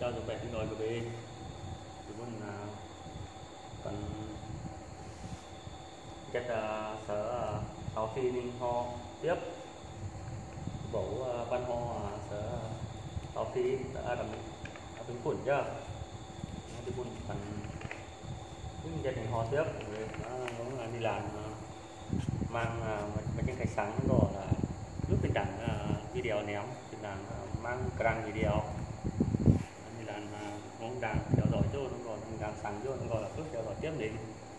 cho tụi bạn rồi của bé tụi mình cần chắc sở sau khi ninh ho tiếp bộ văn ho sở sau khi đã đầm tính cuốn chứ tụi mình cần những gia đình ho tiếp rồi nó đi làm mang mấy cái sáng rồi là lúc bên cạnh video ném thì là mang càng video như là cũng đang theo dõi cho nó còn đang sáng cho nó gọi là cứ theo dõi tiếp đi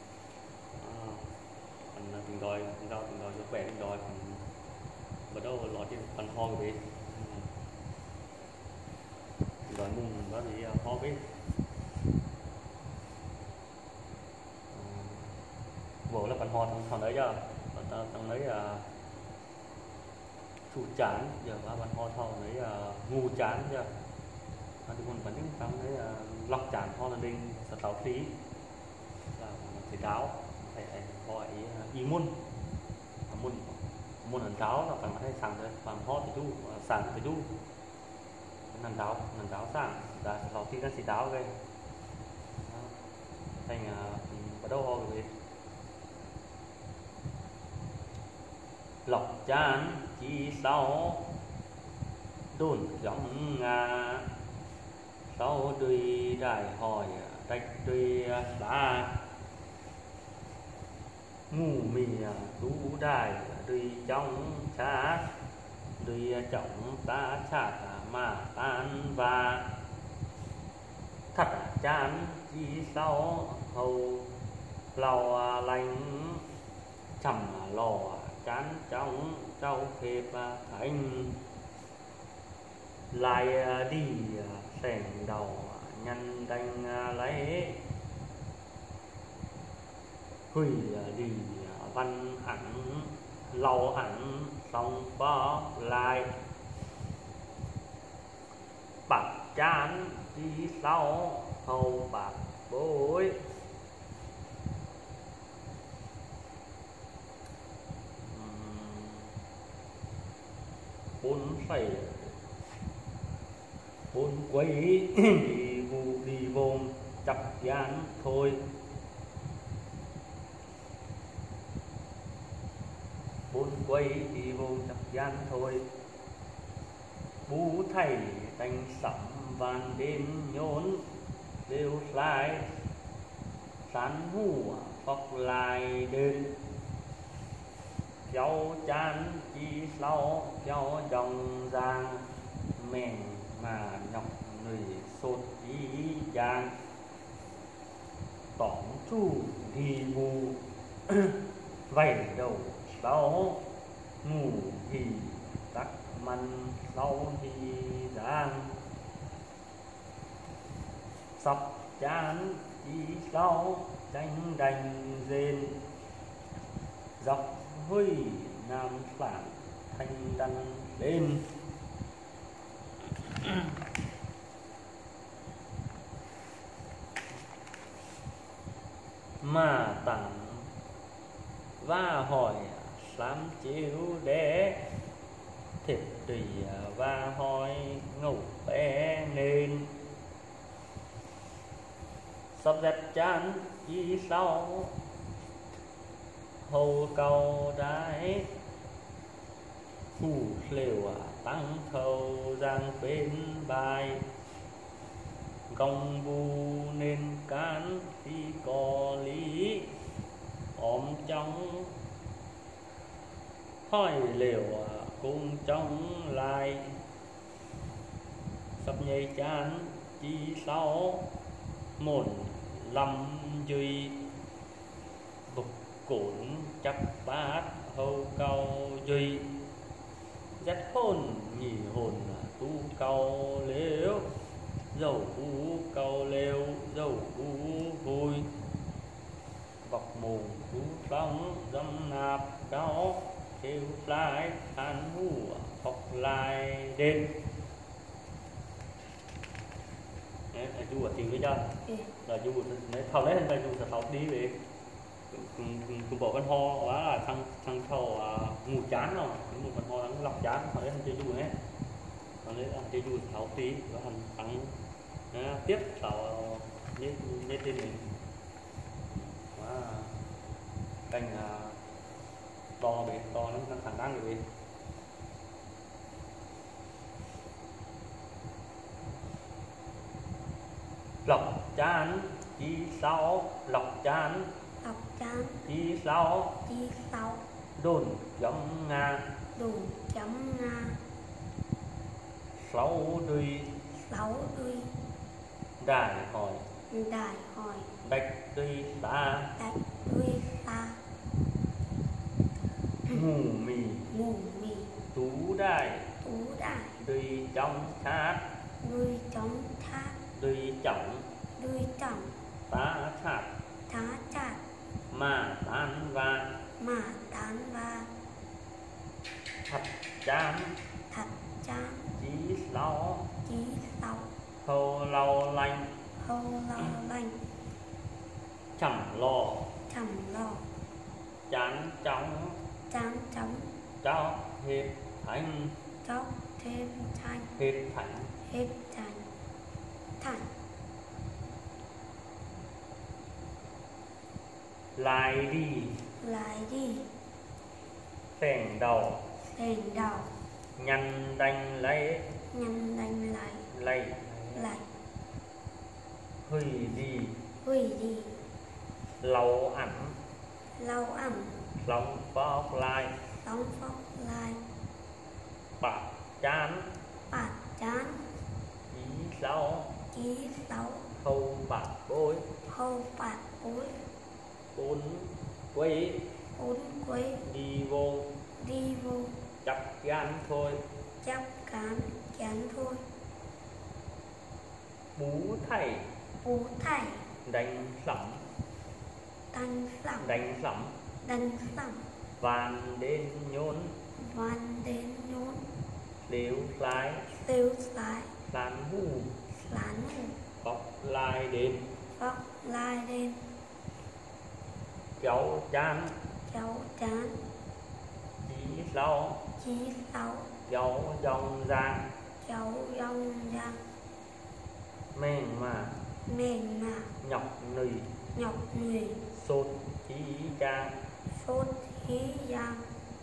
còn tình rồi giúp khỏe tình rồi bắt đầu lọt trên phần ho của mình rồi mùng đó thì ho với bộ là phần ho thằng đấy chưa thằng đấy chủ chán giờ ba phần ho thằng đấy ngu chán chưa thì còn vẫn thằng đấy lọc chán ho là đinh sợ táo khí là thầy táo thầy hỏi ý muôn hẳn táo là phải thấy sáng rồi bằng ho thì chú sáng thì chú hẳn táo sáng là sau khi nó xì táo gây thành bắt đầu ho rồi lọc chán chỉ sau đồn giống ngà sau đuôi đại hỏi trách đuôi ba ngủ mì tú đài đuôi trong chát đuôi trọng ta chát mà tan và thật chán chỉ sau hầu lò lành chầm lò chán trong trâu phép thành lại đi sèn đầu nhân đánh lấy hủy đi văn ảnh lâu ảnh xong bỏ lại bạc chán đi sau hầu bạc bối bốn quấy đi vồn chặt gian thôi bốn quay đi vồn chặt gian thôi bú thầy đánh sắm van đêm nhốn đều lại sán hù phọc lại đơn cháu chán chi sau cháu dòng giang mèn mà nhọc người sốt ý giang tóm chu thì mù vẩy đầu sau ngủ thì tắc măn sau thì giang sắp chán chi sau tranh đành rên dọc huy nam phản thanh đăng lên mà tặng và hỏi sám chiếu để thịt tùy và hỏi ngủ bé nên sắp dẹp chán chi sau hầu cầu đái phủ lều tăng thầu giang bên bài công vu nên cán khi có lý ôm trong hỏi liều cùng trong lại sắp nhây chán chi sau một lâm duy vực cổn chắc bát hầu cầu duy dắt hồn nhỉ hồn tu cầu liễu dầu u cầu lêu dầu u vui bọc mù tú bóng dâm nạp cao kêu lại than hù học lại đêm chú ở tìm với cho là chú thầu đấy thành chú sẽ thầu đi về cùng bộ văn ho quá là thằng thầu ngủ chán rồi một văn ho thằng lọc chán thầu đấy thành chơi chú hết còn đấy là chơi chú thầu tí và thành thằng tiếp vào như trên mình cành to bể to nó thẳng đang được lọc chán chi sáu lọc chán chi sáu đồn chấm nga sáu đuôi đại hỏi đạch đuôi ta ngủ mì tú đại đuôi trong thác đuôi trọng tá chát mà tan va thật chán chí sáu hầu lâu lanh chẳng lo chán chóng chó hết thành hết thành lại đi phèn đầu nhăn đanh lấy hủy đi lâu ảnh lòng phóc lai bạc chán chí sáu hầu bạc bối bốn quấy đi vô chắp gan thôi bú thầy đánh sẩm van đến nhốn liếu lái lán hù bọc lai đến kéo chán chí sáu kéo dòng giang mèn mà nhọc nùy sốt khí giang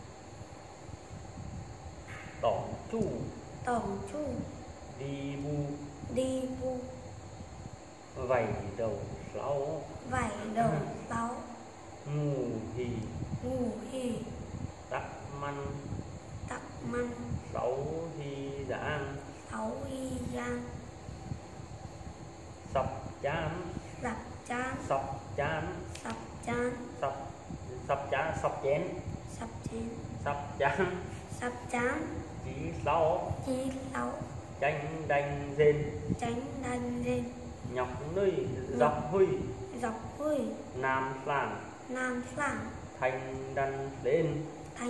tổng chu đi bu vảy đầu sáu ngủ hì tắc măn sáu hi giang sập chán sắp chán chí sáu chanh đanh rên nhọc nơi dọc huy nam phlang thanh đan lên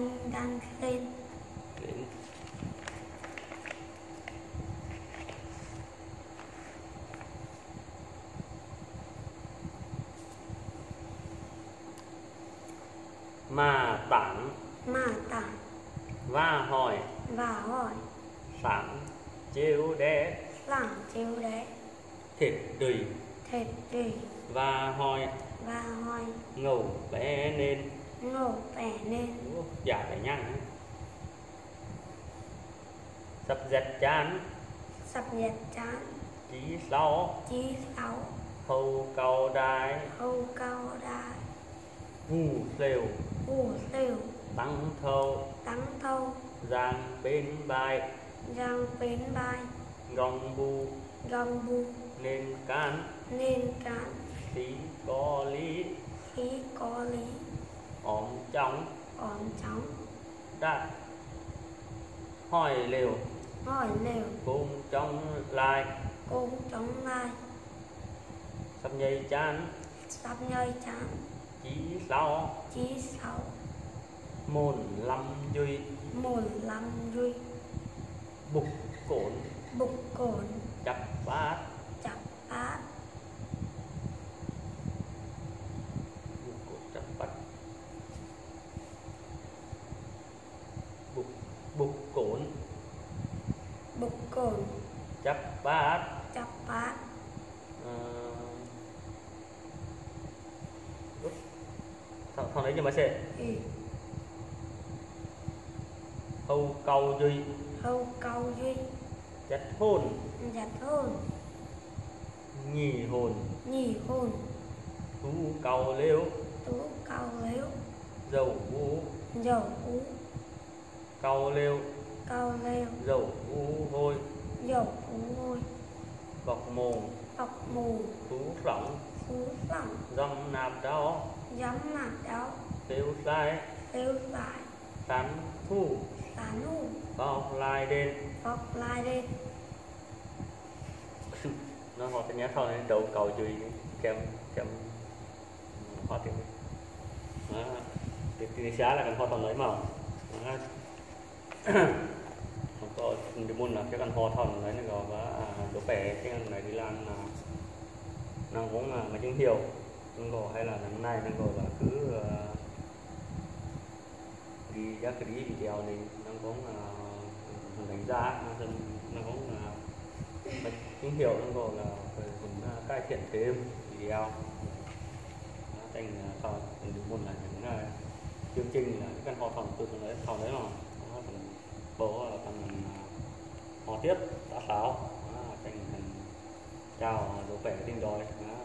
mà tản và hỏi sáng chiếu đế thịt đùi và hỏi ngầu bé nên dạ phải nhăn sập dẹt chán chí sáu hầu cầu đai ngủ lều tăng thâu giang bên bài gong bu nên can khí có lý ổn chóng đã hỏi lều cung trong lai sắp nhây chán chí sáu mồn lâm duy bục cổn chắp bát bục cổn chắp bát thằng đấy nhưng mà sẽ ừ hầu cầu duy hầu cầu duy chất hồn giặt hồn nhì hồn nhì hồn thú cầu liễu tú cầu liễu dầu vũ dầu ú cầu liễu cầu leo dầu vũ hôi dầu ú hôi bọc mồm bọc mù thú rỗng phú lỏng dâm nạp đó giấm mặt đó tiêu sai tiêu lại tán thu tán hù bọc lại đến bọc lại đi nó họ sẽ nhớ thôi đầu cầu duy kèm kèm họ tiếng đó thì xá là cần họ toàn lấy màu không có đi môn là cái con ho thòn lấy nó gọi và đổ bể cái con này đi làm là nó cũng là mà chứng hiểu nó gọi hay là năm nay nó gọi là cứ đi ra cái đi video này nó cũng đánh giá nó cũng là chứng hiểu nó gọi là cũng cải thiện thêm video thành sau đi môn là những chương trình là cái con ho thòn từ đấy sau đấy mà bố là phần họ tiếp đã sáu thành chào đổ bể tinh đồi